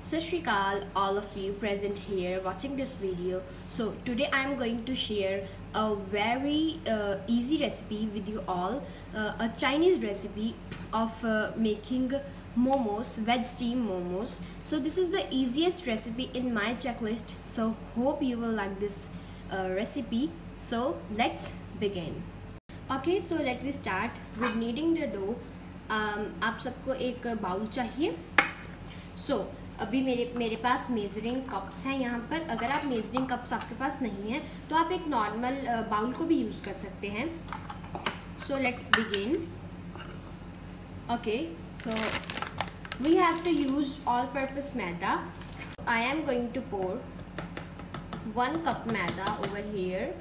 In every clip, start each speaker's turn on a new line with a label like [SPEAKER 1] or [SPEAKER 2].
[SPEAKER 1] Sat Shri Akal, all of you present here watching this video. So today I am going to share a very easy recipe with you all, a Chinese recipe of making momos, veg steam momos. So this is the easiest recipe in my checklist, so hope you will like this recipe. So let's begin. Okay, so let me start with kneading the dough. आप सबको एक bowl चाहिए. So अभी मेरे पास measuring cups हैं यहाँ पर. अगर आप मेजरिंग कप्स आपके पास नहीं है तो आप एक नॉर्मल बाउल को भी यूज़ कर सकते हैं. So let's begin. Okay, so we have to use all purpose maida. I am going to pour 1 cup maida over here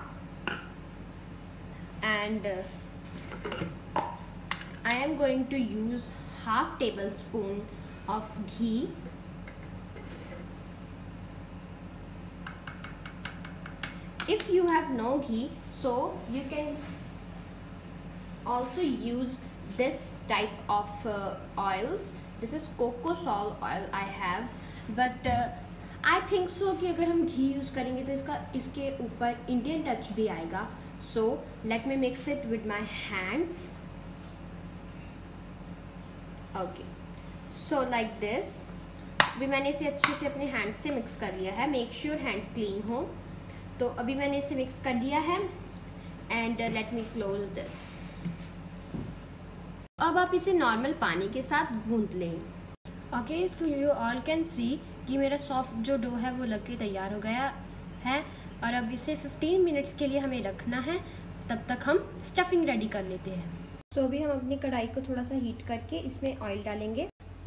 [SPEAKER 1] and I am going to use half tablespoon of ghee. If you have no ghee, so you can also use this type of oils. This is cocosol oil I have, but I think so कि अगर हम घी use करेंगे तो इसके ऊपर Indian touch भी आएगा. So let me mix it with my hands. Okay, so like this. अभी मैंने इसे अच्छे से अपने हैंड से मिक्स कर लिया है. मेक श्योर हैंड्स क्लीन हो. तो अभी मैंने इसे मिक्स कर लिया है and let me close this. अब आप इसे नॉर्मल पानी के साथ गूंथ लें. Okay, so you all can see कि मेरा सॉफ्ट जो डो है वो लग के तैयार हो गया है. और अब इसे 15 मिनट्स के लिए हमें रखना है. तब तक हम स्टफिंग रेडी कर लेते हैं. सो अभी हम अपनी कढ़ाई को थोड़ा सा हीट करके इसमें ऑयल डालेंगे.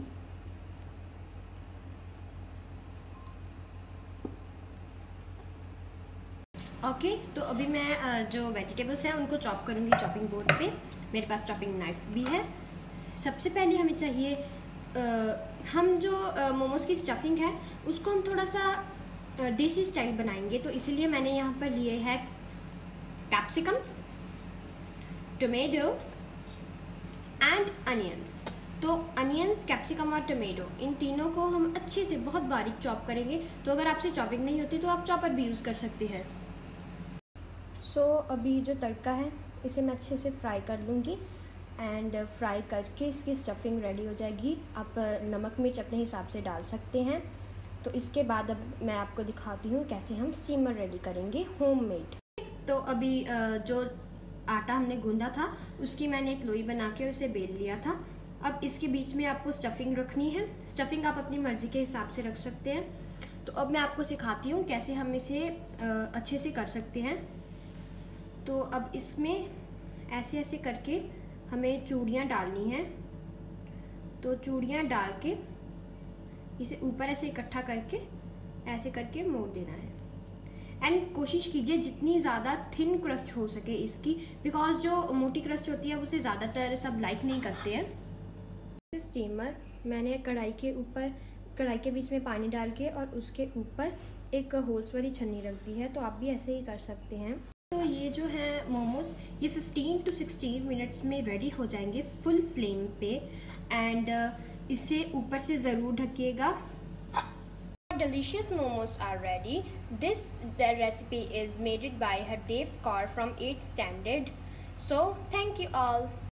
[SPEAKER 1] ओके, तो अभी मैं जो वेजिटेबल्स हैं उनको चॉप करूँगी चॉपिंग बोर्ड पे. मेरे पास चॉपिंग नाइफ भी है. सबसे पहले हमें चाहिए हम जो मोमोज की स्टफिंग है उसको हम थोड़ा सा देसी स्टाइल बनाएंगे. तो इसीलिए मैंने यहाँ पर लिए हैं कैप्सिकम्स, टोमेटो एंड अनियंस. तो अनियंस, कैप्सिकम और टोमेटो, इन तीनों को हम अच्छे से बहुत बारीक चॉप करेंगे. तो अगर आपसे चॉपिंग नहीं होती तो आप चॉपर भी यूज़ कर सकते हैं. सो अभी जो तड़का है इसे मैं अच्छे से फ्राई कर लूँगी एंड फ्राई करके इसकी स्टफिंग रेडी हो जाएगी. आप नमक मिर्च अपने हिसाब से डाल सकते हैं. तो इसके बाद अब मैं आपको दिखाती हूँ कैसे हम स्टीमर रेडी करेंगे होममेड. तो अभी जो आटा हमने गूंदा था उसकी मैंने एक लोई बना के उसे बेल लिया था. अब इसके बीच में आपको स्टफिंग रखनी है. स्टफिंग आप अपनी मर्ज़ी के हिसाब से रख सकते हैं. तो अब मैं आपको सिखाती हूँ कैसे हम इसे अच्छे से कर सकते हैं. तो अब इसमें ऐसे ऐसे करके हमें चूड़ियाँ डालनी हैं. तो चूड़ियाँ डाल के इसे ऊपर ऐसे इकट्ठा करके ऐसे करके मोड़ देना है. एंड कोशिश कीजिए जितनी ज़्यादा थिन क्रस्ट हो सके इसकी, बिकॉज जो मोटी क्रस्ट होती है उसे ज़्यादातर सब लाइक नहीं करते हैं. स्टीमर मैंने कढ़ाई के बीच में पानी डाल के और उसके ऊपर एक होल्स वाली छन्नी रख दी है. तो आप भी ऐसे ही कर सकते हैं. तो ये जो है मोमोज ये 15 to 16 मिनट्स में रेडी हो जाएंगे फुल फ्लेम पे. एंड इसे ऊपर से ज़रूर ढकिएगा. Delicious momos are ready. This recipe is made by Hardev Kaur from 8th standard. So thank you all.